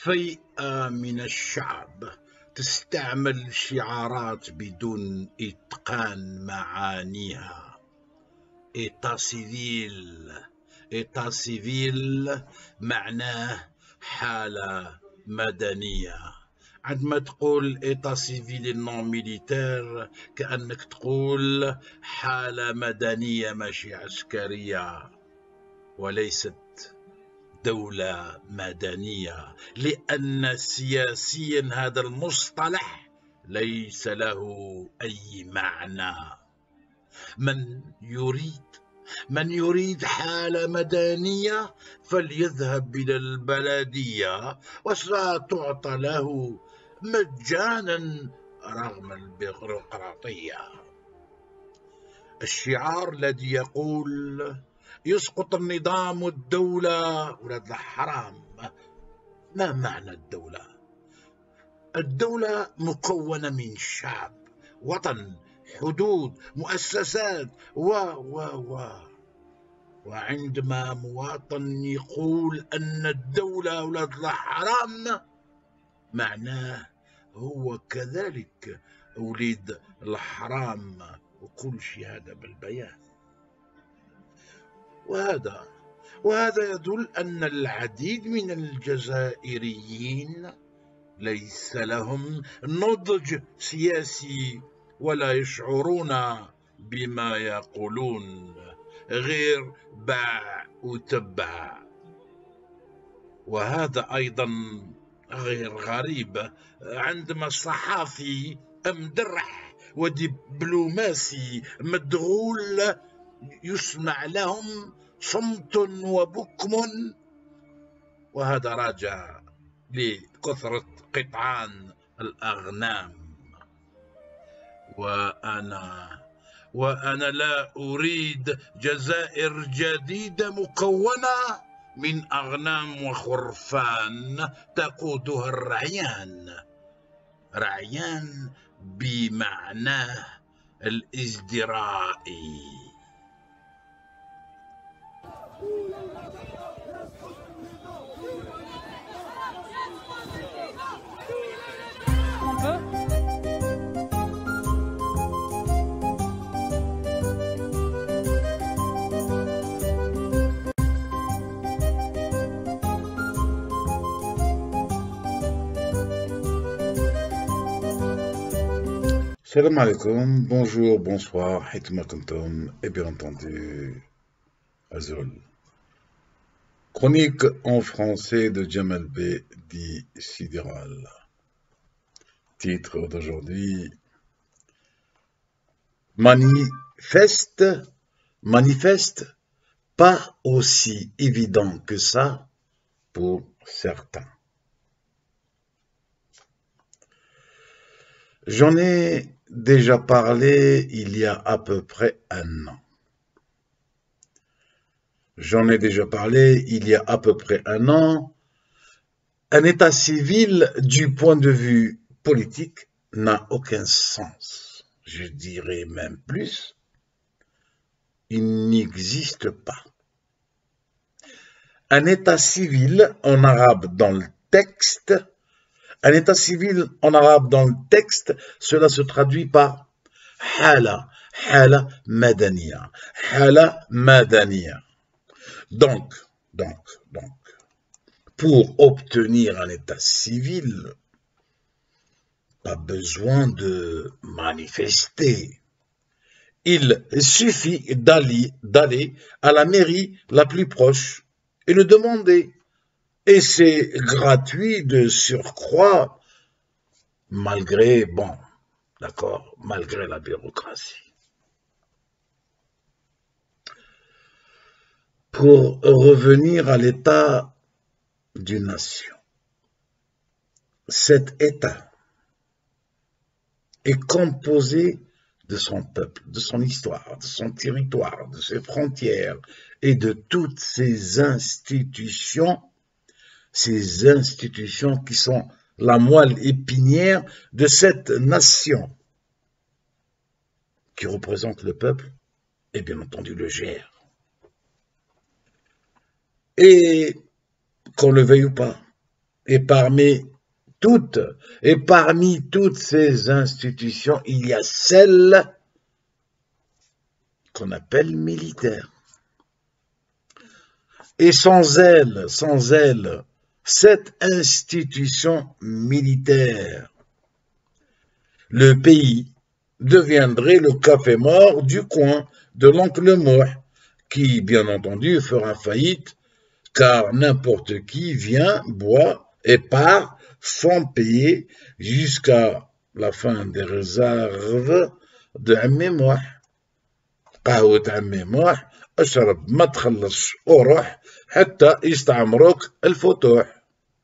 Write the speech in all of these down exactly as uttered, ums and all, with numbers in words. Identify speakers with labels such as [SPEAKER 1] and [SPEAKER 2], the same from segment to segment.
[SPEAKER 1] فئة من الشعب تستعمل شعارات بدون إتقان معانيها. إيتا سيفيل إيتا سيفيل معناه حالة مدنية. عندما تقول إيتا سيفيل نون ميليتير كأنك تقول حالة مدنية ماشي عسكرية، وليست دولة مدنية، لأن سياسيا هذا المصطلح ليس له أي معنى. من يريد من يريد حالة مدنية فليذهب إلى البلدية وستعطى له مجانا رغم البيروقراطية. الشعار الذي يقول يسقط النظام والدولة ولاد الحرام، ما معنى الدولة؟ الدولة مكونة من شعب، وطن، حدود، مؤسسات و و و وعندما مواطن يقول أن الدولة ولاد الحرام معناه هو كذلك وليد الحرام، وكل شيء هذا بالبيان. وهذا وهذا يدل أن العديد من الجزائريين ليس لهم نضج سياسي ولا يشعرون بما يقولون، غير باع وتبع. وهذا أيضا غير غريب عندما الصحافي مدرح ودبلوماسي مدغول يسمع لهم صمت وبكم، وهذا راجع لكثرة قطعان الأغنام. وأنا وأنا لا أريد جزائر جديدة مكونة من أغنام وخرفان تقودها الرعيان، رعيان بمعناه الازدرائي. Salam alaikum, bonjour, bonsoir, hitma kuntum, et bien entendu, Azul. Chronique en français de Djamal B. dit Sidéral. Titre d'aujourd'hui: Manifeste, manifeste, pas aussi évident que ça pour certains. J'en ai déjà parlé il y a à peu près un an. J'en ai déjà parlé il y a à peu près un an. Un état civil, du point de vue politique, n'a aucun sens. Je dirais même plus, il n'existe pas. Un état civil en arabe dans le texte, un état civil en arabe dans le texte, cela se traduit par hala, hala madaniya, hala madaniya. Donc, donc, donc, pour obtenir un état civil, pas besoin de manifester. Il suffit d'aller, d'aller à la mairie la plus proche et le demander. Et c'est gratuit de surcroît, malgré, bon, d'accord, malgré la bureaucratie. Pour revenir à l'état d'une nation, cet état est composé de son peuple, de son histoire, de son territoire, de ses frontières et de toutes ses institutions, ces institutions qui sont la moelle épinière de cette nation, qui représente le peuple et bien entendu le gère. Et qu'on le veuille ou pas, Et parmi toutes, et parmi toutes ces institutions, il y a celle qu'on appelle militaire. Et sans elle, sans elle, cette institution militaire, le pays deviendrait le café mort du coin de l'oncle Mouh, qui, bien entendu, fera faillite, car n'importe qui vient, boit et part sans payer jusqu'à la fin des réserves de Ammi Mouh. قهوة عمي موح اشرب ما تخلصش وروح حتى يستعمروك الفتوح.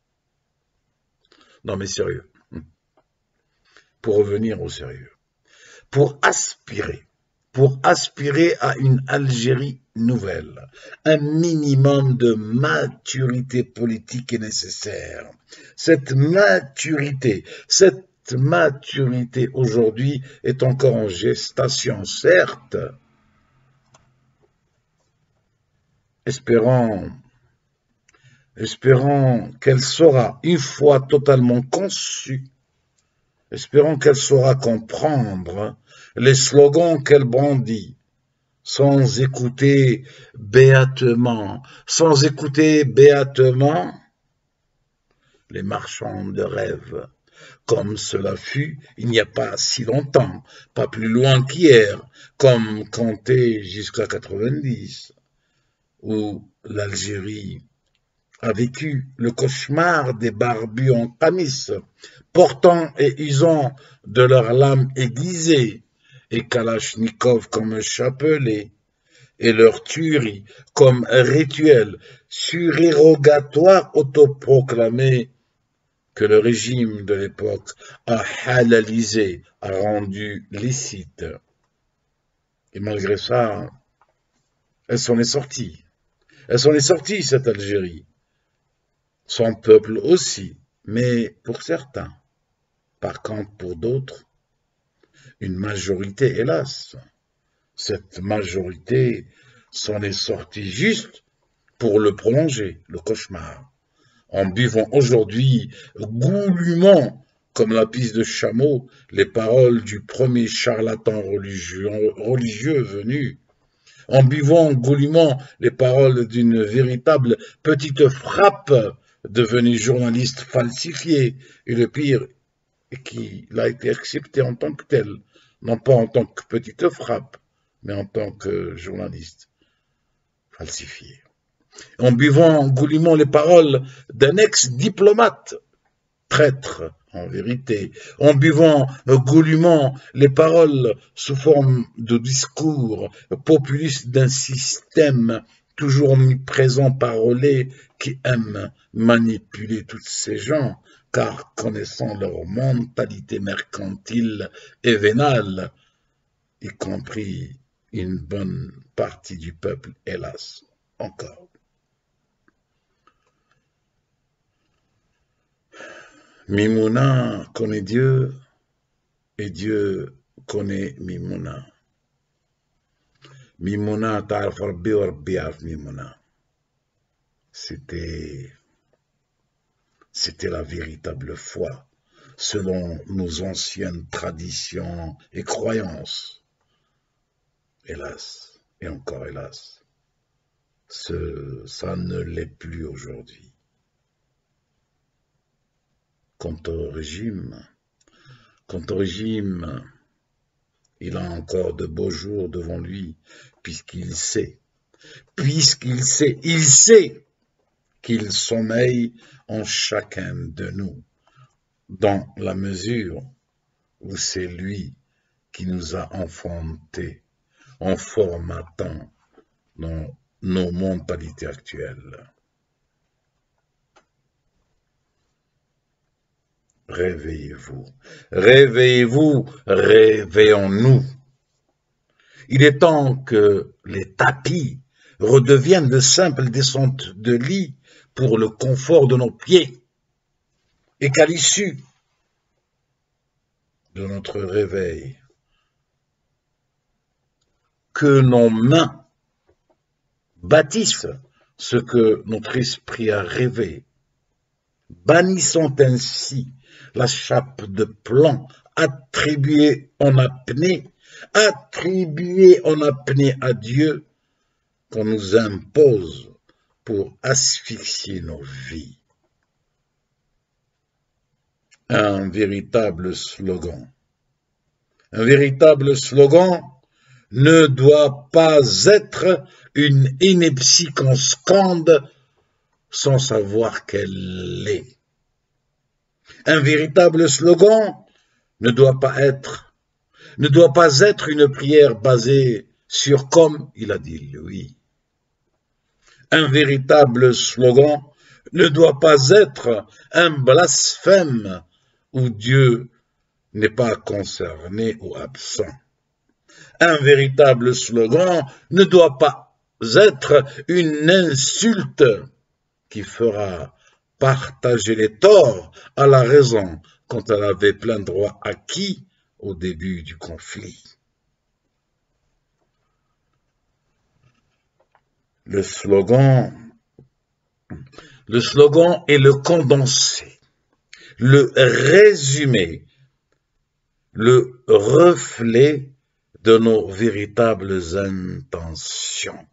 [SPEAKER 1] Non mais sérieux, pour revenir au sérieux, pour aspirer, pour aspirer à une Algérie nouvelle, un minimum de maturité politique est nécessaire. Cette maturité, cette maturité aujourd'hui est encore en gestation, certes. Espérons, espérons qu'elle sera, une fois totalement conçue, espérons qu'elle saura comprendre les slogans qu'elle brandit, sans écouter béatement, sans écouter béatement les marchands de rêves, comme cela fut il n'y a pas si longtemps, pas plus loin qu'hier, comme compter jusqu'à quatre-vingt-dix. Où l'Algérie a vécu le cauchemar des barbus en camis, portant et usant de leurs lames aiguisées, et Kalachnikov comme chapelet, et leur tuerie comme rituel surérogatoire autoproclamé que le régime de l'époque a halalisé, a rendu licite. Et malgré ça, elle s'en est sortie. Elle s'en est sortie, cette Algérie. Son peuple aussi, mais pour certains. Par contre, pour d'autres, une majorité, hélas. Cette majorité s'en est sortie juste pour le prolonger, le cauchemar. En buvant aujourd'hui goulûment, comme la pisse de chameau, les paroles du premier charlatan religieux, religieux venu, en buvant goulûment les paroles d'une véritable petite frappe devenue journaliste falsifiée, et le pire est qu'il a été accepté en tant que tel, non pas en tant que petite frappe, mais en tant que journaliste falsifié. En buvant goulûment les paroles d'un ex-diplomate, traître en vérité, en buvant goulûment les paroles sous forme de discours populistes d'un système toujours présent parolé qui aime manipuler toutes ces gens, car connaissant leur mentalité mercantile et vénale, y compris une bonne partie du peuple, hélas, encore. Mimouna connaît Dieu et Dieu connaît Mimouna. Mimouna ta'arf Rabbi wa Rabbi ya'arf Mimouna. C'était, c'était la véritable foi, selon nos anciennes traditions et croyances. Hélas, et encore hélas, ce, ça ne l'est plus aujourd'hui. Quant au régime, quant au régime, il a encore de beaux jours devant lui, puisqu'il sait, puisqu'il sait, il sait qu'il sommeille en chacun de nous, dans la mesure où c'est lui qui nous a enfantés en formatant nos, nos mentalités actuelles. Réveillez-vous, réveillez-vous, réveillons-nous. Il est temps que les tapis redeviennent de simples descentes de lit pour le confort de nos pieds, et qu'à l'issue de notre réveil, que nos mains bâtissent ce que notre esprit a rêvé, bannissant ainsi la chape de plomb attribuée en apnée, attribuée en apnée à Dieu, qu'on nous impose pour asphyxier nos vies. Un véritable slogan. Un véritable slogan ne doit pas être une ineptie qu'on scande sans savoir qu'elle est. Un véritable slogan ne doit pas être, ne doit pas être une prière basée sur comme il a dit lui. Un véritable slogan ne doit pas être un blasphème où Dieu n'est pas concerné ou absent. Un véritable slogan ne doit pas être une insulte qui fera partager les torts à la raison quand elle avait plein droit acquis au début du conflit. Le slogan, le slogan est le condensé, le résumé, le reflet de nos véritables intentions.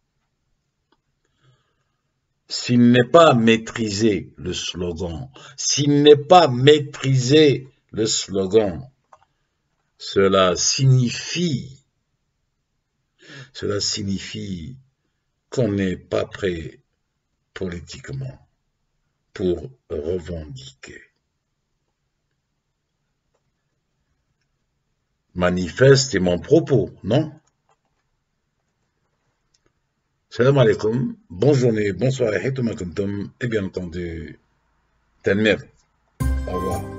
[SPEAKER 1] S'il n'est pas maîtrisé, le slogan, s'il n'est pas maîtrisé, le slogan, cela signifie, cela signifie qu'on n'est pas prêt politiquement pour revendiquer. Manifeste est mon propos, non? Salam alaikum, bonne journée, bonsoir, et bien entendu, Tanmir. Au revoir.